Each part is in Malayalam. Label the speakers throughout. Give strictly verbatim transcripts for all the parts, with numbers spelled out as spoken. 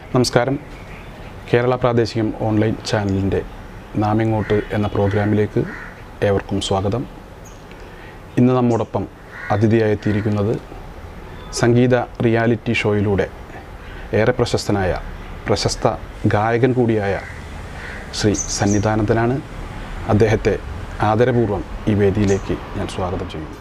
Speaker 1: നമസ്കാരം. കേരളപ്രാദേശികം ഓൺലൈൻ ചാനലിൻ്റെ നാമിങ്ങോട്ട് എന്ന പ്രോഗ്രാമിലേക്ക് ഏവർക്കും സ്വാഗതം. ഇന്ന് നമ്മോടൊപ്പം അതിഥിയായെത്തിയിരിക്കുന്നത് സംഗീത റിയാലിറ്റി ഷോയിലൂടെ ഏറെ പ്രശസ്തനായ പ്രശസ്ത ഗായകൻ കൂടിയായ ശ്രീ സന്നിധാനന്ദനാണ്. അദ്ദേഹത്തെ ആദരപൂർവ്വം ഈ വേദിയിലേക്ക് ഞാൻ സ്വാഗതം ചെയ്യുന്നു.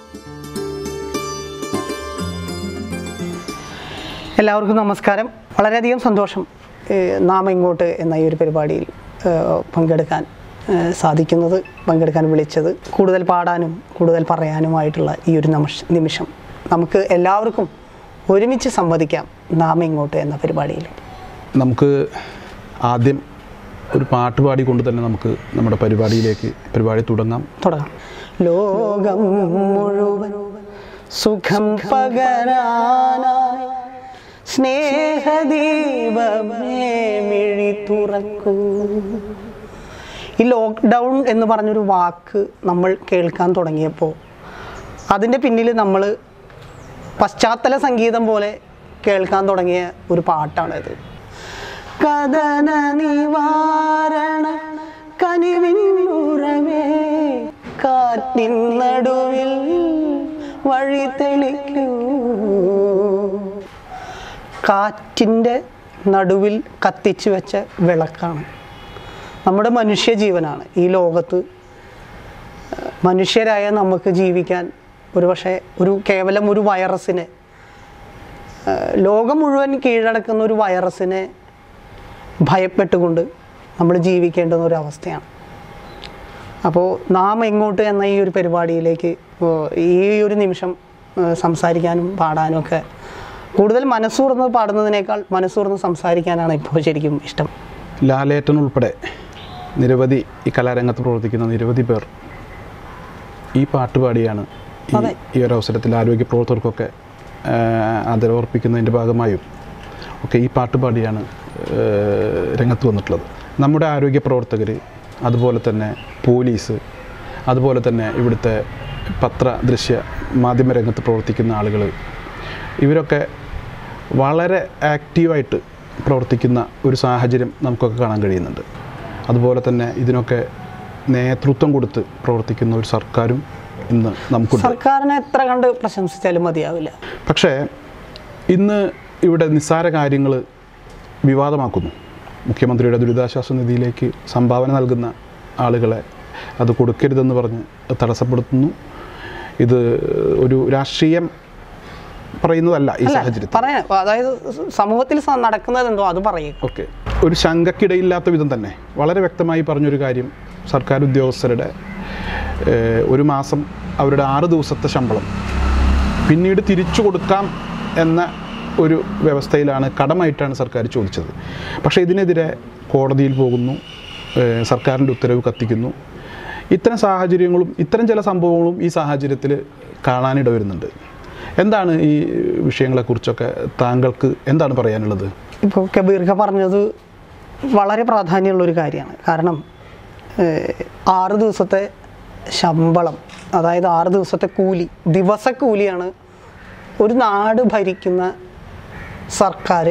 Speaker 2: എല്ലാവർക്കും നമസ്കാരം. വളരെയധികം സന്തോഷം നാം ഇങ്ങോട്ട് എന്ന ഈ ഒരു പരിപാടിയിൽ പങ്കെടുക്കാൻ സാധിക്കുന്നത്, പങ്കെടുക്കാൻ വിളിച്ചത്. കൂടുതൽ പാടാനും കൂടുതൽ പറയാനുമായിട്ടുള്ള ഈ ഒരു നിമിഷം നമുക്ക് എല്ലാവർക്കും ഒരുമിച്ച് സംവദിക്കാം നാം ഇങ്ങോട്ട് എന്ന പരിപാടിയിൽ.
Speaker 1: നമുക്ക് ആദ്യം ഒരു പാട്ട് പാടിക്കൊണ്ട് തന്നെ നമുക്ക് നമ്മുടെ പരിപാടിയിലേക്ക് പരിപാടി തുടങ്ങാം
Speaker 2: തുടങ്ങാം ലോകം മുഴുവൻ സുഖം പകരാനായി സ്നേഹദീപമേ മിഴി തുറക്കൂ. ഈ ലോക്ക്ഡൗൺ എന്ന് പറഞ്ഞൊരു വാക്ക് നമ്മൾ കേൾക്കാൻ തുടങ്ങിയപ്പോൾ അതിൻ്റെ പിന്നിൽ നമ്മൾ പശ്ചാത്തല സംഗീതം പോലെ കേൾക്കാൻ തുടങ്ങിയ ഒരു പാട്ടാണിത്. കഥന നിവാരണ കനിവിനുറവേ കാറ്റിൻ നടുവിൽ വഴി തെളിക്കൂ. കാറ്റിൻ്റെ നടുവിൽ കത്തിച്ചു വെച്ച വിളക്കാണ് നമ്മുടെ മനുഷ്യജീവനാണ്. ഈ ലോകത്ത് മനുഷ്യരായ നമുക്ക് ജീവിക്കാൻ ഒരു പക്ഷേ ഒരു കേവലം ഒരു വൈറസിനെ, ലോകം മുഴുവൻ കീഴടക്കുന്ന ഒരു വൈറസിനെ ഭയപ്പെട്ടുകൊണ്ട് നമ്മൾ ജീവിക്കേണ്ടുന്ന ഒരു അവസ്ഥയാണ്. അപ്പോൾ നാം എങ്ങോട്ട് എന്ന ഈ ഒരു പരിപാടിയിലേക്ക് ഈ ഒരു നിമിഷം സംസാരിക്കാനും പാടാനും ഒക്കെ കൂടുതൽ മനസ്സൂർന്ന് പാടുന്നതിനേക്കാൾ മനസ്സൂർന്ന് സംസാരിക്കാനാണ് ഇപ്പോൾ ശരിക്കും ഇഷ്ടം.
Speaker 1: ലാലേട്ടൻ ഉൾപ്പെടെ നിരവധി ഈ കലാരംഗത്ത് പ്രവർത്തിക്കുന്ന നിരവധി പേർ ഈ പാട്ട് പാടിയാണ് ഈ ഒരു അവസരത്തിൽ ആരോഗ്യ പ്രവർത്തകർക്കൊക്കെ ആദരവർപ്പിക്കുന്നതിൻ്റെ ഭാഗമായും ഒക്കെ ഈ പാട്ട് പാടിയാണ് രംഗത്ത് വന്നിട്ടുള്ളത്. നമ്മുടെ ആരോഗ്യ പ്രവർത്തകർ, അതുപോലെ തന്നെ പോലീസ്, അതുപോലെ തന്നെ ഇവിടുത്തെ പത്ര ദൃശ്യ മാധ്യമ രംഗത്ത് പ്രവർത്തിക്കുന്ന ആളുകൾ, ഇവരൊക്കെ വളരെ ആക്റ്റീവായിട്ട് പ്രവർത്തിക്കുന്ന ഒരു സാഹചര്യം നമുക്കൊക്കെ കാണാൻ കഴിയുന്നുണ്ട്. അതുപോലെ തന്നെ ഇതിനൊക്കെ നേതൃത്വം കൊടുത്ത് പ്രവർത്തിക്കുന്ന ഒരു സർക്കാരും ഇന്ന് നമുക്കുണ്ട്.
Speaker 2: സർക്കാരിനെ എത്ര കണ്ട് പ്രശംസിച്ചാലും മതിയാവില്ല.
Speaker 1: പക്ഷേ ഇന്ന് ഇവിടെ നിസ്സാര കാര്യങ്ങൾ വിവാദമാക്കുന്നു. മുഖ്യമന്ത്രിയുടെ ദുരിതാശ്വാസ നിധിയിലേക്ക് സംഭാവന നൽകുന്ന ആളുകളെ അത് കൊടുക്കരുതെന്ന് പറഞ്ഞ് തടസ്സപ്പെടുത്തുന്നു. ഇത് ഒരു രാഷ്ട്രീയം പറയുന്നതല്ല ഈ സാഹചര്യത്തിൽ.
Speaker 2: പറയാം, അതായത് സമൂഹത്തിൽ നടക്കുന്നതെന്തോ അത് പറയും.
Speaker 1: ഓക്കെ, ഒരു ശങ്കക്കിടയില്ലാത്ത വിധം തന്നെ വളരെ വ്യക്തമായി പറഞ്ഞൊരു കാര്യം, സർക്കാർ ഉദ്യോഗസ്ഥരുടെ ഒരു മാസം അവരുടെ ആറ് ദിവസത്തെ ശമ്പളം പിന്നീട് തിരിച്ചു കൊടുക്കാം എന്ന ഒരു വ്യവസ്ഥയിലാണ്, കടമായിട്ടാണ് സർക്കാർ ചോദിച്ചത്. പക്ഷേ ഇതിനെതിരെ കോടതിയിൽ പോകുന്നു, സർക്കാരിൻ്റെ ഉത്തരവ് കത്തിക്കുന്നു. ഇത്തരം സാഹചര്യങ്ങളും ഇത്തരം ചില സംഭവങ്ങളും ഈ സാഹചര്യത്തിൽ കാണാനിട വരുന്നുണ്ട്. എന്താണ് ഈ വിഷയങ്ങളെക്കുറിച്ചൊക്കെ താങ്കൾക്ക് എന്താണ് പറയാനുള്ളത്?
Speaker 2: ഇപ്പോൾ കബീർക്ക പറഞ്ഞത് വളരെ പ്രാധാന്യമുള്ളൊരു കാര്യമാണ്. കാരണം ആറ് ദിവസത്തെ ശമ്പളം, അതായത് ആറ് ദിവസത്തെ കൂലി, ദിവസക്കൂലിയാണ് ഒരു നാട് ഭരിക്കുന്ന സർക്കാർ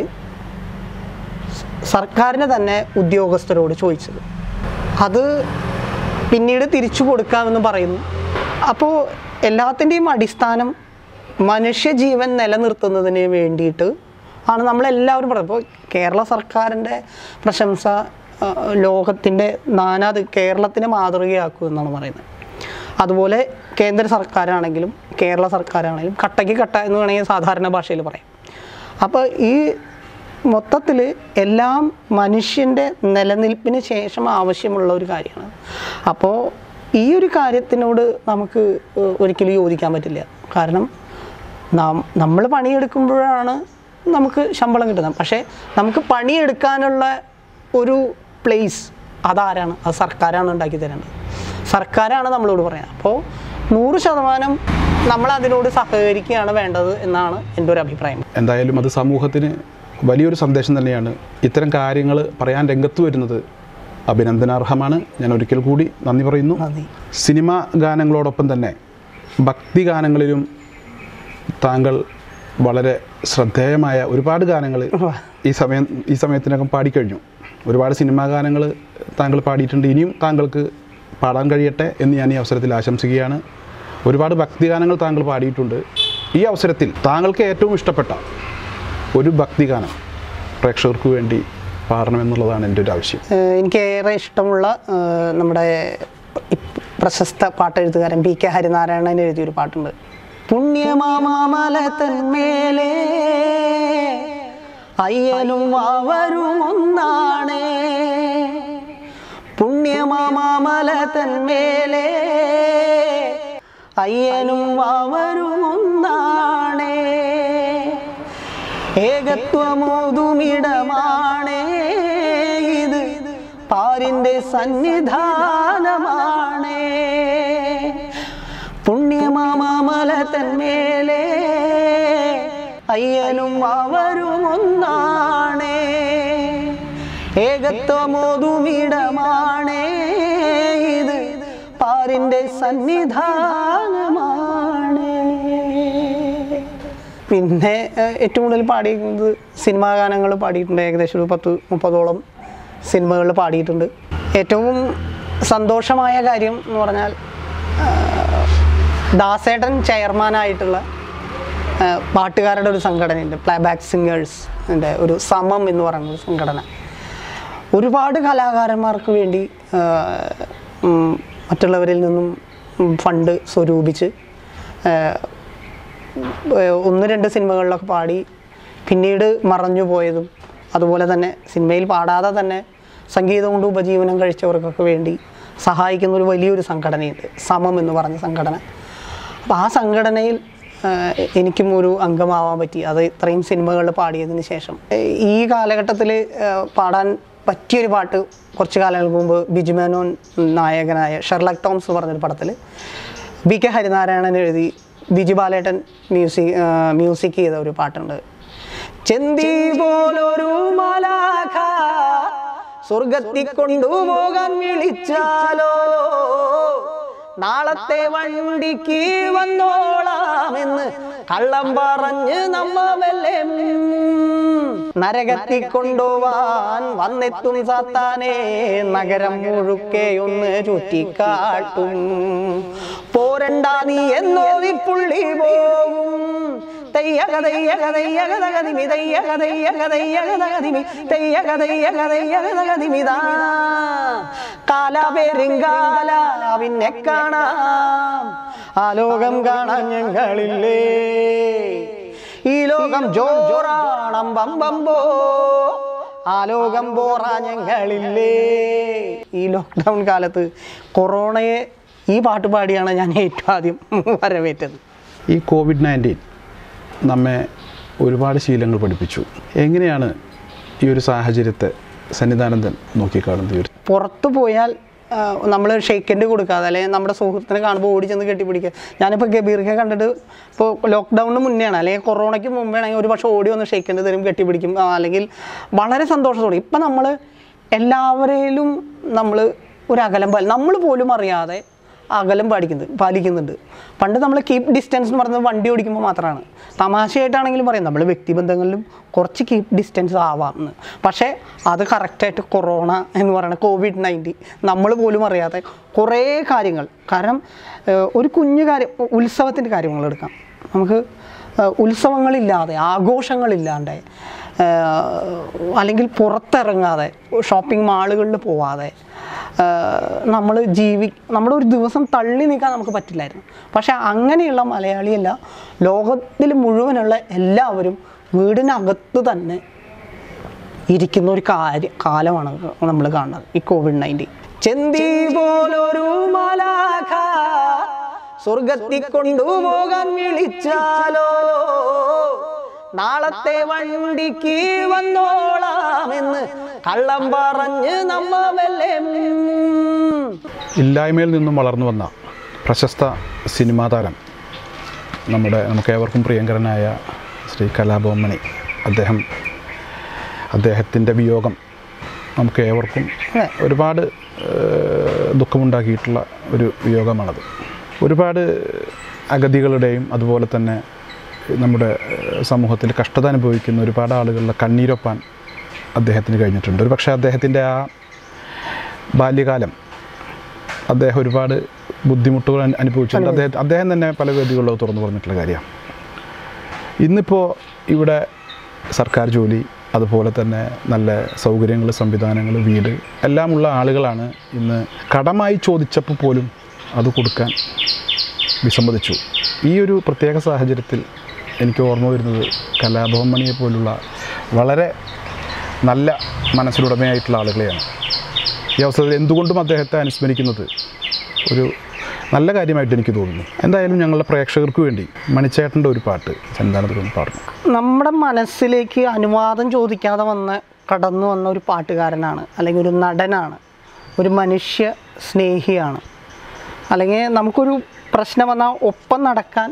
Speaker 2: സർക്കാരിന് തന്നെ ഉദ്യോഗസ്ഥരോട് ചോദിച്ചത്. അത് പിന്നീട് തിരിച്ചു കൊടുക്കാമെന്ന് പറയുന്നു. അപ്പോൾ എല്ലാത്തിൻ്റെയും അടിസ്ഥാനം മനുഷ്യജീവൻ നിലനിർത്തുന്നതിന് വേണ്ടിയിട്ട് ആണ് നമ്മളെല്ലാവരും പറയുന്നത്. ഇപ്പോൾ കേരള സർക്കാരിൻ്റെ പ്രശംസ ലോകത്തിൻ്റെ നാനാത് കേരളത്തിനെ മാതൃകയാക്കും എന്നാണ് പറയുന്നത്. അതുപോലെ കേന്ദ്ര സർക്കാരാണെങ്കിലും കേരള സർക്കാരാണെങ്കിലും കട്ടയ്ക്ക് കട്ട എന്ന് വേണമെങ്കിൽ സാധാരണ ഭാഷയിൽ പറയാം. അപ്പോൾ ഈ മൊത്തത്തിൽ എല്ലാം മനുഷ്യൻ്റെ നിലനിൽപ്പിന് ശേഷം ആവശ്യമുള്ള ഒരു കാര്യമാണ്. അപ്പോൾ ഈ ഒരു കാര്യത്തിനോട് നമുക്ക് ഒരിക്കലും യോജിക്കാൻ പറ്റില്ല. കാരണം നാം നമ്മൾ പണിയെടുക്കുമ്പോഴാണ് നമുക്ക് ശമ്പളം കിട്ടുന്നത്. പക്ഷേ നമുക്ക് പണിയെടുക്കാനുള്ള ഒരു പ്ലേസ് അതാരാണ്? അത് സർക്കാരാണ് ഉണ്ടാക്കി തരേണ്ടത്. സർക്കാരാണ് നമ്മളോട് പറയുന്നത്. അപ്പോൾ നൂറ് ശതമാനം നമ്മൾ അതിനോട് സഹകരിക്കുകയാണ് വേണ്ടത് എന്നാണ് എൻ്റെ ഒരു അഭിപ്രായം.
Speaker 1: എന്തായാലും അത് സമൂഹത്തിന് വലിയൊരു സന്ദേശം തന്നെയാണ്. ഇത്തരം കാര്യങ്ങൾ പറയാൻ രംഗത്ത് വരുന്നത് അഭിനന്ദനാർഹമാണ്. ഞാൻ ഒരിക്കൽ കൂടി നന്ദി പറയുന്നു. സിനിമാ ഗാനങ്ങളോടൊപ്പം തന്നെ ഭക്തി ഗാനങ്ങളിലും താങ്കൾ വളരെ ശ്രദ്ധേയമായ ഒരുപാട് ഗാനങ്ങൾ ഈ സമയം ഈ സമയത്തിനകം പാടിക്കഴിഞ്ഞു. ഒരുപാട് സിനിമാ ഗാനങ്ങൾ താങ്കൾ പാടിയിട്ടുണ്ട്. ഇനിയും താങ്കൾക്ക് പാടാൻ കഴിയട്ടെ എന്ന് ഞാൻ ഈ അവസരത്തിൽ ആശംസിക്കുകയാണ്. ഒരുപാട് ഭക്തിഗാനങ്ങൾ താങ്കൾ പാടിയിട്ടുണ്ട്. ഈ അവസരത്തിൽ താങ്കൾക്ക് ഏറ്റവും ഇഷ്ടപ്പെട്ട ഒരു ഭക്തിഗാനം പ്രേക്ഷകർക്ക് വേണ്ടി പാടണമെന്നുള്ളതാണ് എൻ്റെ ഒരു ആവശ്യം.
Speaker 2: എനിക്ക് ഏറെ ഇഷ്ടമുള്ള നമ്മുടെ പ്രശസ്ത പാട്ടെഴുത്തുകാരൻ പി കെ ഹരിനാരായണൻ എഴുതിയൊരു പാട്ടുണ്ട്. പുണ്യമാമലതന്മേലെ അയ്യനും അവരും ഒന്നാണേ, പുണ്യമാമലതന്മേലെ അയ്യനും അവരും ഒന്നാണേ, ഏകത്വമോതുമിടമാണേ ഇത് പാരിൻ്റെ സന്നിധാനമാണേ, പുണ്യമാമലതന്മേലെ അയ്യനും അവരും ഒന്നാണേ, ഏകത്വമോതുമിടമാണേ ഇത് പാരിൻ്റെ സന്നിധാനമാണേ. പിന്നെ ഏറ്റവും കൂടുതൽ പാടിയിരിക്കുന്നത് സിനിമാ ഗാനങ്ങൾ പാടിയിട്ടുണ്ട്. ഏകദേശം ഒരു പത്ത് മുപ്പതോളം സിനിമകൾ പാടിയിട്ടുണ്ട്. ഏറ്റവും സന്തോഷമായ കാര്യം എന്ന് പറഞ്ഞാൽ ദാസേട്ടൻ ചെയർമാനായിട്ടുള്ള പാട്ടുകാരുടെ ഒരു സംഘടനയുണ്ട്, പ്ലേബാക്ക് സിംഗേഴ്സിൻ്റെ ഒരു സമം എന്ന് പറയുന്ന ഒരു സംഘടന. ഒരുപാട് കലാകാരന്മാർക്ക് വേണ്ടി മറ്റുള്ളവരിൽ നിന്നും ഫണ്ട് സ്വരൂപിച്ച് ഒന്ന് രണ്ട് സിനിമകളിലൊക്കെ പാടി പിന്നീട് മറഞ്ഞു പോയതും അതുപോലെ തന്നെ സിനിമയിൽ പാടാതെ തന്നെ സംഗീതം കൊണ്ട് ഉപജീവനം കഴിച്ചവർക്കൊക്കെ വേണ്ടി സഹായിക്കുന്ന ഒരു വലിയൊരു സംഘടനയുണ്ട്, സമം എന്ന് പറഞ്ഞ സംഘടന. അപ്പോൾ ആ സംഘടനയിൽ എനിക്കും ഒരു അംഗമാവാൻ പറ്റി. അത് ഇത്രയും സിനിമകളിൽ പാടിയതിന് ശേഷം ഈ കാലഘട്ടത്തിൽ പാടാൻ പറ്റിയൊരു പാട്ട് കുറച്ച് കാലങ്ങൾക്ക് മുമ്പ് ബിജുമേനോൻ നായകനായ ഷെർലക് ടോംസ് പറഞ്ഞൊരു പടത്തിൽ ബി കെ ഹരിനാരായണൻ എഴുതി ബിജു ബാലേട്ടൻ മ്യൂസിക് മ്യൂസിക് ചെയ്ത ഒരു പാട്ടുണ്ട്. ചെന്തി പോലൊരു മലാഖ സ്വർഗത്തിൽ കൊണ്ടുപോകാൻ വിളിച്ചാലോ, നാളത്തെ വണ്ടിക്ക് വന്നോളാമെന്ന് കള്ളം പറഞ്ഞ് നമ്മവല്ലേ, നരകത്തിൽ കൊണ്ടുപോവാൻ വന്നെത്തും സാത്താനെ നഗരം മുഴുക്കെ ഒന്ന് ചുറ്റിക്കാട്ടും, പോരണ്ട നീ എന്നോ പുള്ളി പോകും, കാലപെരുങ്കാലിന്നെ കാണാം ആ ലോകം കാണാൻ ഞങ്ങളില്ലേ, ഈ ലോകം ജോറാണം ബമ്പമ്പോ ആ ലോകം പോറാ ഞങ്ങളില്ലേ. ഈ ലോക്ക്ഡൗൺ കാലത്ത് കൊറോണയെ ഈ പാട്ട് പാടിയാണ് ഞാൻ ഏറ്റവും ആദ്യം വരവേറ്റത്.
Speaker 1: ഈ കോവിഡ് നയൻറ്റീൻ നമ്മെ ഒരുപാട് ശീലങ്ങൾ പഠിപ്പിച്ചു. എങ്ങനെയാണ് ഈ ഒരു സാഹചര്യത്തെ സന്നിധാനന്ദൻ നോക്കിക്കാണുന്നത്?
Speaker 2: പുറത്തു പോയാൽ നമ്മൾ ഷെയ്ക്കൻഡ് കൊടുക്കാതെ അല്ലെങ്കിൽ നമ്മുടെ സുഹൃത്തിനെ കാണുമ്പോൾ ഓടി ചെന്ന് കെട്ടിപ്പിടിക്കുക. ഞാനിപ്പോൾ ഗബീർക്കെ കണ്ടിട്ട് ഇപ്പോൾ ലോക്ക്ഡൗണിന് മുന്നെയാണ് അല്ലെങ്കിൽ കൊറോണയ്ക്ക് മുമ്പാണെങ്കിൽ ഒരു പക്ഷേ ഓടി വന്ന് ഷെയ്ക്കൻഡ് തരും, കെട്ടിപ്പിടിക്കും, അല്ലെങ്കിൽ വളരെ സന്തോഷത്തോടെ. ഇപ്പം നമ്മൾ എല്ലാവരെയും നമ്മൾ ഒരു അകലം പാലി നമ്മൾ പോലും അറിയാതെ അകലം പാലിക്കുന്നത് പാലിക്കുന്നുണ്ട്. പണ്ട് നമ്മൾ കീപ്പ് ഡിസ്റ്റൻസ് എന്ന് പറയുന്നത് വണ്ടി ഓടിക്കുമ്പോൾ മാത്രമാണ്. തമാശയായിട്ടാണെങ്കിലും പറയും നമ്മൾ വ്യക്തിബന്ധങ്ങളിലും കുറച്ച് കീപ്പ് ഡിസ്റ്റൻസ് ആവാം എന്ന്. പക്ഷേ അത് കറക്റ്റായിട്ട് കൊറോണ എന്ന് പറയുന്ന കോവിഡ് നയൻറ്റീൻ നമ്മൾ പോലും അറിയാതെ കുറേ കാര്യങ്ങൾ, കാരണം ഒരു കുഞ്ഞു കാര്യം ഉത്സവത്തിൻ്റെ കാര്യങ്ങൾ എടുക്കാം. നമുക്ക് ഉത്സവങ്ങളില്ലാതെ ആഘോഷങ്ങളില്ലാണ്ട് അല്ലെങ്കിൽ പുറത്തിറങ്ങാതെ ഷോപ്പിംഗ് മാളുകളിൽ പോവാതെ നമ്മൾ ജീവി നമ്മുടെ ഒരു ദിവസം തള്ളി നീക്കാൻ നമുക്ക് പറ്റില്ലായിരുന്നു. പക്ഷേ അങ്ങനെയുള്ള മലയാളിയല്ല, ലോകത്തിൽ മുഴുവനുള്ള എല്ലാവരും വീടിനകത്ത് തന്നെ ഇരിക്കുന്ന ഒരു കാര്യ കാലമാണ് നമ്മൾ കാണുന്നത് ഈ കോവിഡ് നയൻറ്റീൻ. ചെന്തി പോലൊരു മലാഖ സ്വർഗത്തിൽ കൊണ്ടുപോകാൻ വിളിച്ചാലോ, നാളത്തെ വണ്ടിക്ക് വന്നോളാമെന്ന് കള്ളം പറഞ്ഞ് നമ്മവല്ലേ.
Speaker 1: ഇല്ലായ്മയിൽ നിന്നും വളർന്നു വന്ന പ്രശസ്ത സിനിമാ താരം നമ്മുടെ നമുക്ക് ഏവർക്കും പ്രിയങ്കരനായ ശ്രീ കലാഭവൻ, അദ്ദേഹം അദ്ദേഹത്തിൻ്റെ വിയോഗം നമുക്ക് ഏവർക്കും ഒരുപാട് ദുഃഖമുണ്ടാക്കിയിട്ടുള്ള ഒരു വിയോഗമാണത്. ഒരുപാട് അഗതികളുടെയും അതുപോലെ തന്നെ നമ്മുടെ സമൂഹത്തിൽ കഷ്ടത അനുഭവിക്കുന്ന ഒരുപാട് ആളുകളുടെ കണ്ണീരൊപ്പാൻ അദ്ദേഹത്തിന് കഴിഞ്ഞിട്ടുണ്ട്. ഒരു പക്ഷേ അദ്ദേഹത്തിൻ്റെ ആ ബാല്യകാലം അദ്ദേഹം ഒരുപാട് ബുദ്ധിമുട്ടുകൾ അനുഭവിച്ചിട്ടുണ്ട്. അദ്ദേഹം അദ്ദേഹം തന്നെ പല വേദികളിലും തുറന്നു പറഞ്ഞിട്ടുള്ള കാര്യമാണ്. ഇന്നിപ്പോൾ ഇവിടെ സർക്കാർ ജോലി, അതുപോലെ തന്നെ നല്ല സൗകര്യങ്ങൾ, സംവിധാനങ്ങൾ, വീട് എല്ലാമുള്ള ആളുകളാണ് ഇന്ന് കടമായി ചോദിച്ചപ്പോൾ പോലും അത് കൊടുക്കാൻ വിസമ്മതിച്ചു. ഈ ഒരു പ്രത്യേക സാഹചര്യത്തിൽ എനിക്ക് ഓർമ്മ വരുന്നത് കലാഭവൻ മണിയെ പോലുള്ള വളരെ നല്ല മനസ്സിലുടമയായിട്ടുള്ള ആളുകളെയാണ്. ഈ അവസരത്തിൽ എന്തുകൊണ്ടും അദ്ദേഹത്തെ അനുസ്മരിക്കുന്നത് ഒരു നല്ല കാര്യമായിട്ട് എനിക്ക് തോന്നുന്നു. എന്തായാലും ഞങ്ങളുടെ പ്രേക്ഷകർക്ക് വേണ്ടി മണിച്ചേട്ടൻ്റെ ഒരു പാട്ട് സന്നിധാനത്തിൽ പാടുന്നു.
Speaker 2: നമ്മുടെ മനസ്സിലേക്ക് അനുവാദം ചോദിക്കാതെ വന്ന് കടന്നു വന്ന ഒരു പാട്ടുകാരനാണ്, അല്ലെങ്കിൽ ഒരു നടനാണ്, ഒരു മനുഷ്യ സ്നേഹിയാണ്. അല്ലെങ്കിൽ നമുക്കൊരു പ്രശ്നം വന്നാൽ ഒപ്പം നടക്കാൻ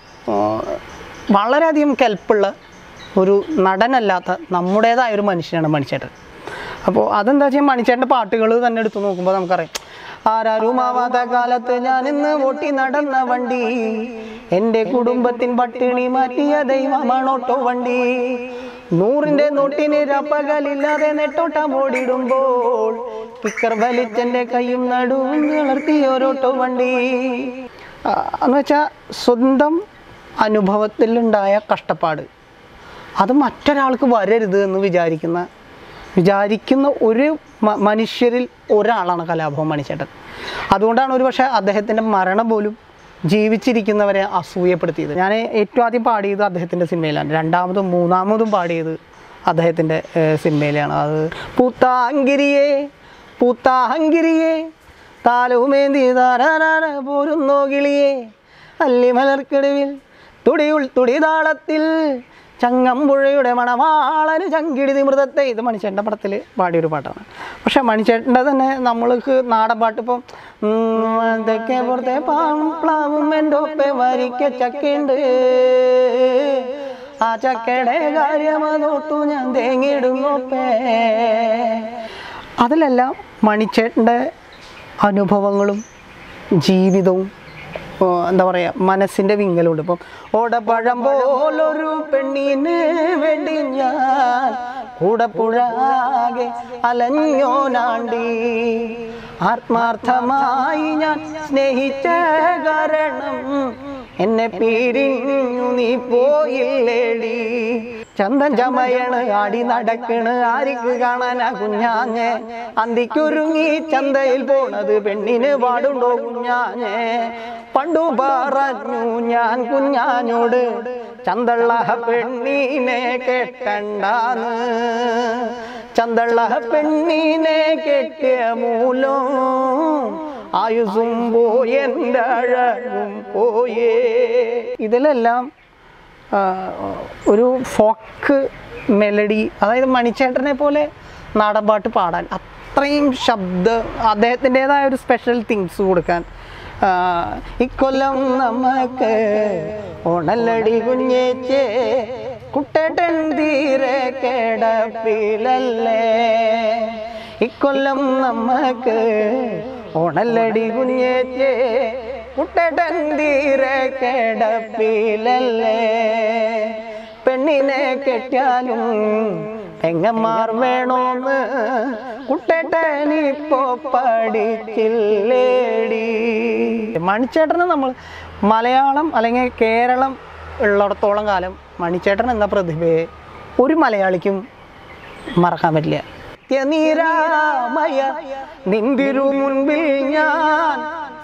Speaker 2: വളരെയധികം കെൽപ്പുള്ള ഒരു നടനല്ലാത്ത നമ്മുടേതായ ഒരു മനുഷ്യനാണ് മണിച്ചേട്ടൻ. അപ്പോൾ അതെന്താ വെച്ചാൽ മണിച്ചേട്ടൻ്റെ പാട്ടുകൾ തന്നെ എടുത്തു നോക്കുമ്പോൾ നമുക്കറിയാം. ആരാരുമാവാത്ത കാലത്ത് ഞാൻ ഇന്ന് ഓട്ടി നടന്ന വണ്ടി, എൻ്റെ കുടുംബത്തിൻ പട്ടിണി മാറ്റിയ ദൈവമാണോട്ടോ വണ്ടി, നൂറിൻ്റെ നോട്ടിന് രപ്പകലില്ലാതെ നെട്ടോട്ടം ഓടിടുമ്പോൾ കിക്കർ വലിച്ചെൻ്റെ കൈയും നടുവും വളർത്തിയോരോട്ടോ വണ്ടി. എന്ന് വെച്ചാൽ സ്വന്തം അനുഭവത്തിലുണ്ടായ കഷ്ടപ്പാട് അത് മറ്റൊരാൾക്ക് വരരുത് എന്ന് വിചാരിക്കുന്ന വിചാരിക്കുന്ന ഒരു മനുഷ്യരിൽ ഒരാളാണ് കലാഭവൻ മണിച്ചേട്ടൻ. അതുകൊണ്ടാണ് ഒരു പക്ഷേ അദ്ദേഹത്തിൻ്റെ മരണം പോലും ജീവിച്ചിരിക്കുന്നവരെ അസൂയപ്പെടുത്തിയത്. ഞാൻ ഏറ്റവും ആദ്യം പാടിയത് അദ്ദേഹത്തിൻ്റെ സിനിമയിലാണ്, രണ്ടാമതും മൂന്നാമതും പാടിയത് അദ്ദേഹത്തിൻ്റെ സിനിമയിലാണ്. അത് പൂത്താങ്കിരിയെ പൂത്താങ്കിരിയെ താലവുമേന്തി താരാന പോരുന്നോ കിളിയെ, അല്ലിമലർക്കിടവിൽ തുടിയുൾ തുടിതാളത്തിൽ ചങ്ങമ്പുഴയുടെ മണവാളന് ചങ്കിടിതി മൃതത്തെ. ഇത് മണിച്ചേട്ടൻ്റെ പടത്തിൽ പാടിയൊരു പാട്ടാണ്. പക്ഷെ മണിച്ചേട്ടൻ്റെ തന്നെ നമ്മൾക്ക് നാടൻ പാട്ട് ഇപ്പം തെക്കേ പുറത്തെ പാവും എൻ്റെ ഒപ്പെ വരിക്ക ചക്കയുണ്ട്, ആ ചക്കയുടെ കാര്യമതോത്തു ഞാൻ തേങ്ങിയിടുന്നൊപ്പേ. അതിലെല്ലാം മണിച്ചേട്ടൻ്റെ അനുഭവങ്ങളും ജീവിതവും എന്താ പറയുക മനസ്സിൻ്റെ വിങ്ങലുണ്ട്. ഇപ്പം ഓടപ്പഴം പോലൊരു പെണ്ണിന് വേണ്ടി ഞാൻ കൂടപ്പുഴാകെ അലഞ്ഞോനാണ്ടി, ആത്മാർത്ഥമായി ഞാൻ സ്നേഹിച്ച കാരണം എന്നെ പിരിഞ്ഞു നീ പോയില്ലേടി, ചന്തൻ ചമയണ് ആടി നടക്കണ് ആരിക്ക് കാണാനാ കുഞ്ഞാഞ്ഞെ, അന്തിക്കൊരുങ്ങി ചന്തയിൽ പോണത് പെണ്ണിന് പാടുണ്ടോ കുഞ്ഞാഞ്ഞെ, പണ്ടു പറഞ്ഞു ഞാൻ കുഞ്ഞാനോട് ചന്തള്ള പെണ്ണിനെ കെട്ടണ്ടാന്ന്, ചന്തള്ള പെണ്ണിനെ കെട്ടിയ മൂലം ആയുസും പോയെൻ്റെ അഴകും പോയേ. ഇതിലെല്ലാം ഒരു ഫോക്ക് മെലഡി, അതായത് മണിച്ചേട്ടനെ പോലെ നാടൻപാട്ട് പാടാൻ അത്രയും ശബ്ദ അദ്ദേഹത്തിൻ്റെതായ ഒരു സ്പെഷ്യൽ തിങ്സ് കൊടുക്കാൻ. ഇക്കൊല്ലം നമുക്ക് ഓണല്ലടി കുഞ്ഞേച്ചേ കുട്ടേട്ടൻ തീരെ കിടപ്പിലല്ലേ, ഇക്കൊല്ലം നമുക്ക് ഓണല്ലടി കുഞ്ഞേച്ചേ കുട്ടേട്ടൻ തീരെ കിടപ്പിലല്ലേ, പെണ്ണിനെ കെട്ടിയാലും പെങ്ങന്മാർ വേണോന്ന് കുട്ടേട്ടനിപ്പോ പഠിച്ചില്ലേടി. മണിച്ചേട്ടന് നമ്മൾ മലയാളം അല്ലെങ്കിൽ കേരളം ഉള്ളിടത്തോളം കാലം മണിച്ചേട്ടൻ എന്ന പ്രതിഭയെ ഒരു മലയാളിക്കും മറക്കാൻ പറ്റില്ല. നിരാമയ നിന്തിരു മുൻപിൽ ഞാൻ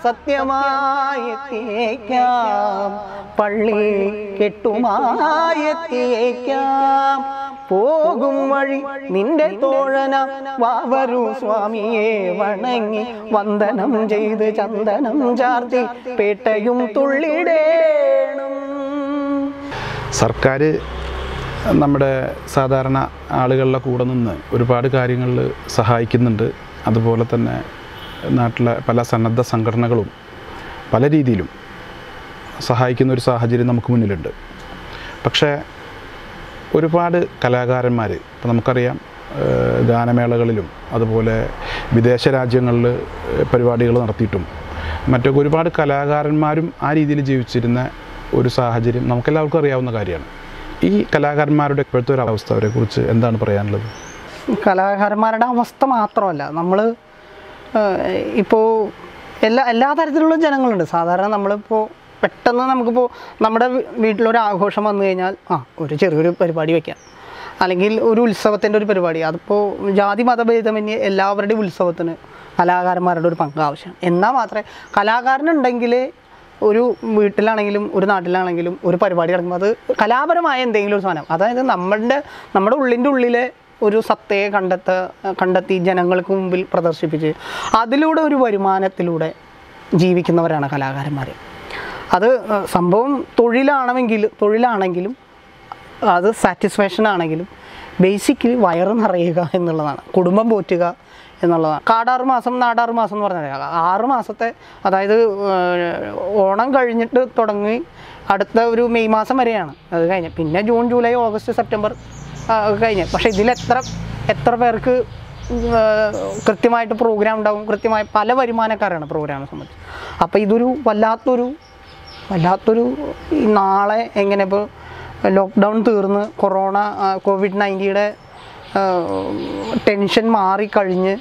Speaker 2: സത്യമായെത്തിയേക്കാം, പള്ളി കെട്ടുമായെത്തിയേക്കാം, പോകും വഴി നിന്റെ തോഴന വാവരു സ്വാമിയെ വണങ്ങി വന്ദനം ചെയ്ത് ചന്ദനം ചാർത്തി പേട്ടയും തുള്ളിടേണം.
Speaker 1: സർക്കാർ നമ്മുടെ സാധാരണ ആളുകളുടെ കൂടെ നിന്ന് ഒരുപാട് കാര്യങ്ങളിൽ സഹായിക്കുന്നുണ്ട്. അതുപോലെ തന്നെ നാട്ടിലെ പല സന്നദ്ധ സംഘടനകളും പല രീതിയിലും സഹായിക്കുന്ന ഒരു സാഹചര്യം നമുക്ക് മുന്നിലുണ്ട്. പക്ഷേ ഒരുപാട് കലാകാരന്മാർ ഇപ്പോൾ നമുക്കറിയാം ഗാനമേളകളിലും അതുപോലെ വിദേശ രാജ്യങ്ങളിൽ പരിപാടികൾ നടത്തിയിട്ടും മറ്റൊക്കെ ഒരുപാട് കലാകാരന്മാരും ആ രീതിയിൽ ജീവിച്ചിരുന്ന ഒരു സാഹചര്യം നമുക്കെല്ലാവർക്കും അറിയാവുന്ന കാര്യമാണ്. ഈ കലാകാരന്മാരുടെ ഇപ്പോഴത്തെ ഒരു അവസ്ഥ അവരെക്കുറിച്ച് എന്താണ് പറയാനുള്ളത്?
Speaker 2: കലാകാരന്മാരുടെ അവസ്ഥ മാത്രമല്ല, നമ്മൾ ഇപ്പോൾ എല്ലാ എല്ലാ തരത്തിലുള്ള ജനങ്ങളുണ്ട്. സാധാരണ നമ്മളിപ്പോൾ പെട്ടെന്ന് നമുക്കിപ്പോൾ നമ്മുടെ വീട്ടിലൊരു ആഘോഷം വന്നു കഴിഞ്ഞാൽ ആ ഒരു ചെറിയൊരു പരിപാടി വയ്ക്കാം, അല്ലെങ്കിൽ ഒരു ഉത്സവത്തിൻ്റെ ഒരു പരിപാടി, അതിപ്പോൾ ജാതി മതഭേദമന്യേ എല്ലാവരുടെയും ഉത്സവത്തിന് കലാകാരന്മാരുടെ ഒരു പങ്ക് ആവശ്യമാണ്. എന്നാൽ മാത്രമേ കലാകാരനുണ്ടെങ്കിൽ ഒരു വീട്ടിലാണെങ്കിലും ഒരു നാട്ടിലാണെങ്കിലും ഒരു പരിപാടി നടക്കുമ്പോൾ അത് കലാപരമായ എന്തെങ്കിലും ഒരു സാധനം, അതായത് നമ്മളുടെ നമ്മുടെ ഉള്ളിൻ്റെ ഉള്ളിലെ ഒരു സത്തയെ കണ്ടെത്ത കണ്ടെത്തി ജനങ്ങൾക്ക് മുമ്പിൽ പ്രദർശിപ്പിച്ച് അതിലൂടെ ഒരു വരുമാനത്തിലൂടെ ജീവിക്കുന്നവരാണ് കലാകാരന്മാർ. അത് സംഭവം തൊഴിലാണെങ്കിൽ തൊഴിലാണെങ്കിലും അത് സാറ്റിസ്ഫാക്ഷൻ ആണെങ്കിലും ബേസിക്കലി വയറ് നിറയുക എന്നുള്ളതാണ്, കുടുംബം പോറ്റുക എന്നുള്ളതാണ്. കാടാറ് മാസം നാടാറ് മാസം എന്ന് പറഞ്ഞാൽ ആറ് മാസത്തെ, അതായത് ഓണം കഴിഞ്ഞിട്ട് തുടങ്ങി അടുത്ത ഒരു മെയ് മാസം വരെയാണ് അത് കഴിഞ്ഞ്, പിന്നെ ജൂൺ ജൂലൈ ഓഗസ്റ്റ് സെപ്റ്റംബർ കഴിഞ്ഞ്. പക്ഷേ ഇതിലെത്ര എത്ര പേർക്ക് കൃത്യമായിട്ട് പ്രോഗ്രാം ഉണ്ടാവും, കൃത്യമായി പല വരുമാനക്കാരാണ് പ്രോഗ്രാമിനെ സംബന്ധിച്ച്. അപ്പോൾ ഇതൊരു വല്ലാത്തൊരു വല്ലാത്തൊരു നാളെ എങ്ങനെ ഇപ്പോൾ ലോക്ക്ഡൗൺ തീർന്ന് കൊറോണ കോവിഡ് നയൻറ്റീൻ്റെ ടെൻഷൻ മാറിക്കഴിഞ്ഞ്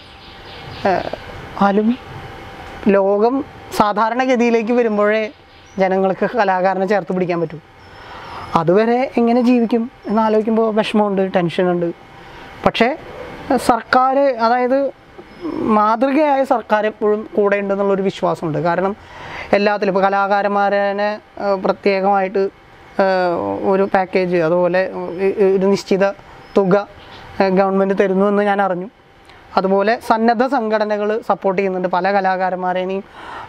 Speaker 2: ആലും ലോകം സാധാരണഗതിയിലേക്ക് വരുമ്പോഴേ ജനങ്ങൾക്ക് കലാകാരനെ ചേർത്ത് പിടിക്കാൻ പറ്റൂ. അതുവരെ എങ്ങനെ ജീവിക്കും എന്നാലോചിക്കുമ്പോൾ വിഷമമുണ്ട്, ടെൻഷനുണ്ട്. പക്ഷേ സർക്കാർ, അതായത് മാതൃകയായ സർക്കാർ എപ്പോഴും കൂടെ ഉണ്ടെന്നുള്ളൊരു വിശ്വാസമുണ്ട്. കാരണം എല്ലാത്തിലും ഇപ്പോൾ കലാകാരന്മാരെ പ്രത്യേകമായിട്ട് ഒരു പാക്കേജ്, അതുപോലെ ഒരു നിശ്ചിത തുക ഗവൺമെൻറ് തരുന്നു എന്ന് ഞാൻ അറിഞ്ഞു. അതുപോലെ സന്നദ്ധ സംഘടനകൾ സപ്പോർട്ട് ചെയ്യുന്നുണ്ട്. പല കലാകാരന്മാരെയും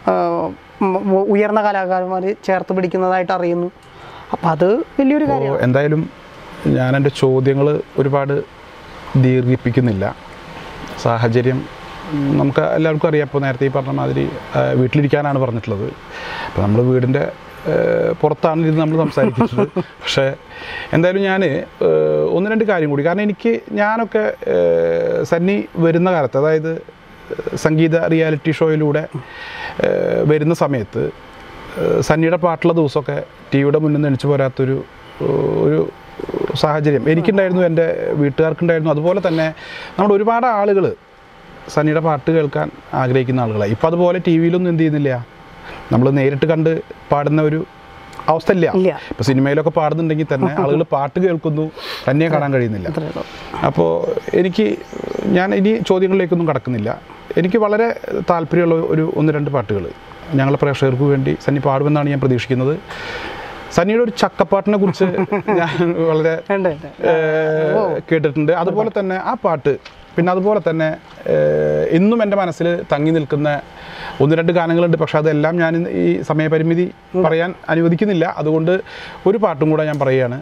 Speaker 2: ഉയർന്ന കലാകാരന്മാർ ചേർത്ത് പിടിക്കുന്നതായിട്ട് അറിയുന്നു. അപ്പം അത് വലിയൊരു കാര്യം.
Speaker 1: എന്തായാലും ഞാൻ എൻ്റെ ചോദ്യങ്ങൾ ഒരുപാട് ദീർഘിപ്പിക്കുന്നില്ല. സാഹചര്യം നമുക്ക് എല്ലാവർക്കും അറിയാം. ഇപ്പോൾ നേരത്തെ ഈ പറഞ്ഞ മാതിരി വീട്ടിലിരിക്കാനാണ് പറഞ്ഞിട്ടുള്ളത്. അപ്പോൾ നമ്മൾ വീടിൻ്റെ പുറത്താണ് ഇത് നമ്മൾ സംസാരിക്കുന്നത്. പക്ഷേ എന്തായാലും ഞാൻ ഒന്ന് രണ്ട് കാര്യം കൂടി, കാരണം എനിക്ക് ഞാനൊക്കെ സണ്ണി വരുന്ന കാലത്ത്, അതായത് സംഗീത റിയാലിറ്റി ഷോയിലൂടെ വരുന്ന സമയത്ത് സണ്ണിയുടെ പാട്ടുള്ള ദിവസമൊക്കെ ടി വിയുടെ മുന്നിൽ നിന്ന് എണിച്ചു പോരാത്തൊരു ഒരു സാഹചര്യം എനിക്കുണ്ടായിരുന്നു, എൻ്റെ വീട്ടുകാർക്കുണ്ടായിരുന്നു. അതുപോലെ തന്നെ നമ്മുടെ ഒരുപാട് ആളുകൾ സണ്ണിയുടെ പാട്ട് കേൾക്കാൻ ആഗ്രഹിക്കുന്ന ആളുകളാണ്. ഇപ്പം അതുപോലെ ടി വിയിലൊന്നും എന്ത് ചെയ്യുന്നില്ല, നമ്മൾ നേരിട്ട് കണ്ട് പാടുന്ന ഒരു അവസ്ഥ ഇല്ല. ഇപ്പോൾ സിനിമയിലൊക്കെ പാടുന്നുണ്ടെങ്കിൽ തന്നെ ആളുകൾ പാട്ട് കേൾക്കുന്നു, തന്നെ കാണാൻ കഴിയുന്നില്ല. അപ്പോൾ എനിക്ക് ഞാൻ ഇനി ചോദ്യങ്ങളിലേക്കൊന്നും കടക്കുന്നില്ല. എനിക്ക് വളരെ താല്പര്യമുള്ള ഒരു ഒന്ന് രണ്ട് പാട്ടുകൾ ഞങ്ങളുടെ പ്രേക്ഷകർക്ക് വേണ്ടി സണ്ണി പാടുമെന്നാണ് ഞാൻ പ്രതീക്ഷിക്കുന്നത്. സണ്ണിയുടെ ഒരു ചക്കപ്പാട്ടിനെ കുറിച്ച് ഞാൻ വളരെ കേട്ടിട്ടുണ്ട്. അതുപോലെ തന്നെ ആ പാട്ട്, പിന്നെ അതുപോലെ തന്നെ ഇന്നും എൻ്റെ മനസ്സിൽ തങ്ങി നിൽക്കുന്ന ഒന്ന് രണ്ട് ഗാനങ്ങളുണ്ട്. പക്ഷെ അതെല്ലാം ഞാൻ ഈ സമയപരിമിതി പറയാൻ അനുവദിക്കുന്നില്ല. അതുകൊണ്ട് ഒരു പാട്ടും കൂടെ ഞാൻ പറയുകയാണ്.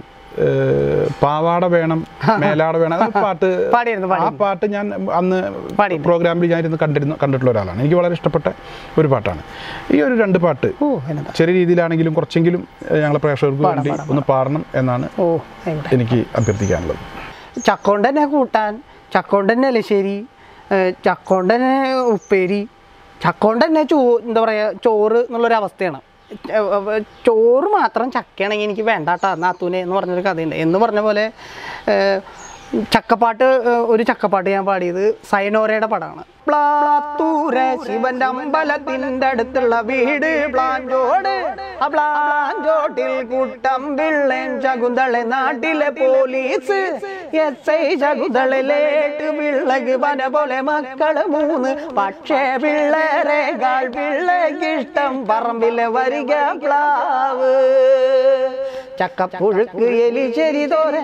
Speaker 1: പാവാട വേണം മേലാട വേണം, ആ പാട്ട് ആ പാട്ട് ഞാൻ അന്ന് പ്രോഗ്രാമിൽ ഞാൻ ഇരുന്ന് കണ്ടിരുന്നു കണ്ടിട്ടുള്ള ഒരാളാണ്. എനിക്ക് വളരെ ഇഷ്ടപ്പെട്ട ഒരു പാട്ടാണ്. ഈ ഒരു രണ്ട് പാട്ട് ചെറിയ രീതിയിലാണെങ്കിലും കുറച്ചെങ്കിലും ഞങ്ങളെ പ്രേക്ഷകർക്ക് വേണ്ടി ഒന്ന് പാടണം എന്നാണ് എനിക്ക് അഭ്യർത്ഥിക്കാനുള്ളത്.
Speaker 2: ചക്കോണ്ടനെ കൂട്ടാൻ, ചക്കോണ്ടനെ എലിശ്ശേരി, ചക്കോണ്ടനെ ഉപ്പേരി, ചക്കോണ്ടനെ ചോ എന്താ പറയുക ചോറ് എന്നുള്ളൊരവസ്ഥയാണ്. ചോറ് മാത്രം ചക്കയാണെങ്കിൽ എനിക്ക് വേണ്ടാട്ടാ നാത്തൂനെ എന്ന് പറഞ്ഞൊരു കഥയുണ്ട്. എന്ന് പറഞ്ഞ പോലെ ചക്കപ്പാട്ട്, ഒരു ചക്കപ്പാട്ട് ഞാൻ പാടിയത് സൈനോരയുടെ പടമാണ്. പ്ലാത്തൂര ശിവന്റെ അമ്പലത്തിൻ്റെ അടുത്തുള്ള വീട് പ്ലാഞ്ചോട്, ആ പ്ലാഞ്ചോട്ടിൽ കൂട്ടം പിള്ളേൻ ശകുന്തളെ നാട്ടിലെ പോലീസ് എസ് ഐ ശകുന്തളയിലേട്ട് പിള്ളക്ക് പന പോലെ മക്കള് മൂന്ന്. പക്ഷേ പിള്ളേരെക്കാൾ പിള്ളേക്ക് ഇഷ്ടം പറമ്പിലെ വരിക പ്ലാവ്. ചക്കപ്പുഴുക്ക് എലിശ്ശേരി തോരൻ,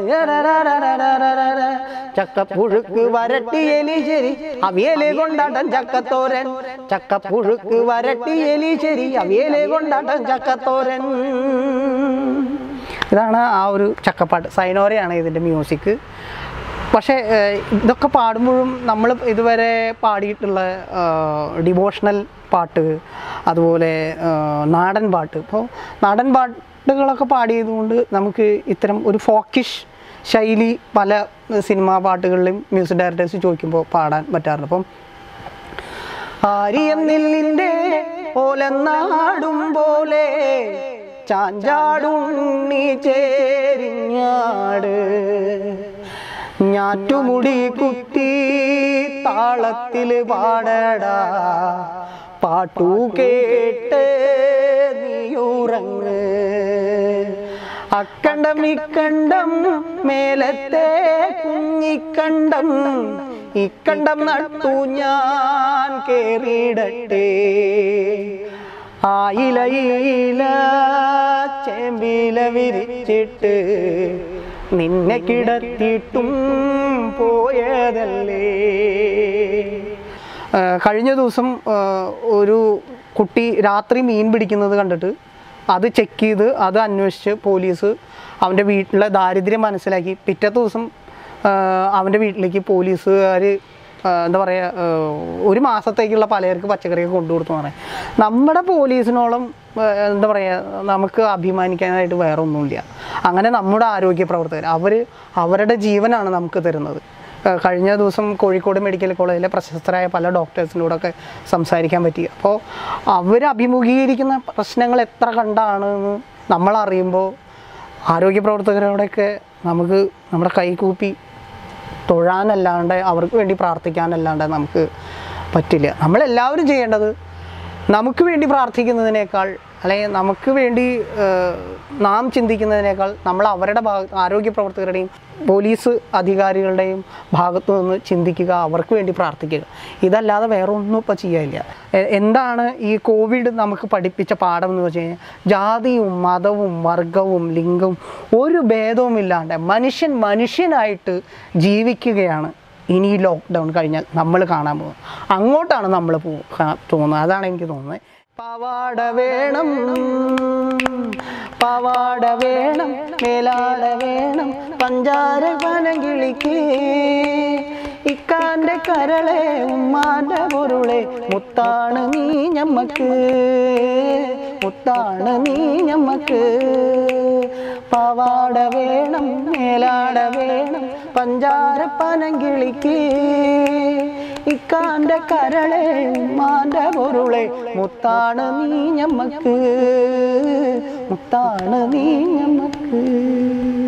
Speaker 2: ചക്കപ്പുഴുക്ക് വരട്ടി എലിശ്ശേരി അവിയലെ കൊണ്ടാട്ടം ചക്കത്തോരൻ, ചക്കപ്പുഴുക്ക് വരട്ടി എലിശ്ശേരി അവിയലെ കൊണ്ടാട്ടം ചക്കത്തോരൻ. ഇതാണ് ആ ഒരു ചക്കപ്പാട്ട്. സൈനോരയാണ് ഇതിൻ്റെ മ്യൂസിക്. പക്ഷേ ഇതൊക്കെ പാടുമ്പോഴും നമ്മൾ ഇതുവരെ പാടിയിട്ടുള്ള ഡിവോഷണൽ പാട്ട്, അതുപോലെ നാടൻ പാട്ട്, ഇപ്പോൾ നാടൻ പാട്ടുകളൊക്കെ പാടിയതുകൊണ്ട് നമുക്ക് ഇത്തരം ഒരു ഫോക്കിഷ് ശൈലി പല സിനിമാ പാട്ടുകളിലും മ്യൂസിക് ഡയറക്ടേഴ്സ് ചോദിക്കുമ്പോൾ പാടാൻ പറ്റാറുണ്ട്. അപ്പം ആരിയം നെല്ലിൻ്റെ ഓലനാടും പോലെ ചാഞ്ചാടുണ്ണി ചേരിഞ്ഞാട് ഞാറ്റുമുടി കുത്തി താളത്തിൽ പാടടാ പാട്ടു കേട്ട് നീയുറങ്ങ് അക്കണ്ടം ഇക്കണ്ടം മേലത്തെ കുഞ്ഞിക്കണ്ടം ഇക്കണ്ടം നട്ടു ഞാൻ കേറിടട്ടെ ആയില ഈല ചേമ്പില വിരിച്ചിട്ട് നിന്നെ കിടത്തിയിട്ടും പോയതല്ലേ. കഴിഞ്ഞ ദിവസം ഒരു കുട്ടി രാത്രി മീൻ പിടിക്കുന്നത് കണ്ടിട്ട് അത് ചെക്ക് ചെയ്ത് അത് അന്വേഷിച്ച് പോലീസ് അവൻ്റെ വീട്ടിലെ ദാരിദ്ര്യം മനസ്സിലാക്കി പിറ്റത്തെ ദിവസം അവൻ്റെ വീട്ടിലേക്ക് പോലീസുകാർ എന്താ പറയുക ഒരു മാസത്തേക്കുള്ള പലചരക്ക് പച്ചക്കറിയൊക്കെ കൊണ്ടുകൊടുത്തു പറയാം. നമ്മുടെ പോലീസിനോളം എന്താ പറയുക നമുക്ക് അഭിമാനിക്കാനായിട്ട് വേറെ ഒന്നുമില്ല. അങ്ങനെ നമ്മുടെ ആരോഗ്യ പ്രവർത്തകർ അവർ അവരുടെ ജീവനാണ് നമുക്ക് തരുന്നത്. കഴിഞ്ഞ ദിവസം കോഴിക്കോട് മെഡിക്കൽ കോളേജിലെ പ്രശസ്തരായ പല ഡോക്ടേഴ്സിനോടൊക്കെ സംസാരിക്കാൻ പറ്റി. അപ്പോൾ അവർ അഭിമുഖീകരിക്കുന്ന പ്രശ്നങ്ങൾ എത്ര കണ്ടാണെന്ന് നമ്മളറിയുമ്പോൾ ആരോഗ്യ പ്രവർത്തകരോടൊക്കെ നമുക്ക് നമ്മുടെ കൈകൂപ്പി തൊഴാനല്ലാണ്ട് അവർക്ക് വേണ്ടി പ്രാർത്ഥിക്കാനല്ലാണ്ട് നമുക്ക് പറ്റില്ല. നമ്മളെല്ലാവരും ചെയ്യേണ്ടത് നമുക്ക് വേണ്ടി പ്രാർത്ഥിക്കുന്നതിനേക്കാൾ അല്ലെങ്കിൽ നമുക്ക് വേണ്ടി നാം ചിന്തിക്കുന്നതിനേക്കാൾ നമ്മൾ അവരുടെ ഭാഗത്ത് ആരോഗ്യ പ്രവർത്തകരുടെയും പോലീസ് അധികാരികളുടെയും ഭാഗത്തു നിന്ന് ചിന്തിക്കുക, അവർക്ക് വേണ്ടി പ്രാർത്ഥിക്കുക. ഇതല്ലാതെ വേറെ ഒന്നും ഇപ്പോൾ ചെയ്യാനില്ല. എന്താണ് ഈ കോവിഡ് നമുക്ക് പഠിപ്പിച്ച പാഠം എന്ന് വെച്ച് കഴിഞ്ഞാൽ ജാതിയും മതവും വർഗവും ലിംഗവും ഒരു ഭേദവും ഇല്ലാണ്ട് മനുഷ്യൻ മനുഷ്യനായിട്ട് ജീവിക്കുകയാണ് ഇനി ഈ ലോക്ക്ഡൗൺ കഴിഞ്ഞാൽ നമ്മൾ കാണാൻ പോകുന്നത്. അങ്ങോട്ടാണ് നമ്മൾ പോ തോന്നുന്നത്. അതാണ് എനിക്ക് തോന്നുന്നത്. പാവാട വേണം പാവാട വേണം മേലാട വേണം പഞ്ചാര പനകിളിക്ക് ഇക്കാൻ്റെ കരളെ ഉമ്മാൻ്റെ പൊരുളെ മുത്താണ് നീ ഞമ്മക്ക് മുത്താണ് നീ ഞമ്മക്ക് പാവാട വേണം മേലാട വേണം പഞ്ചാര പനകിളിക്ക് ഇക്കാൻ്റെ കരളെ ഉമ്മാൻ്റെ പൊരുളെ മുത്താണ് നീ ഞമ്മക്ക് മുത്താണ് നീ ഞമ്മക്ക്.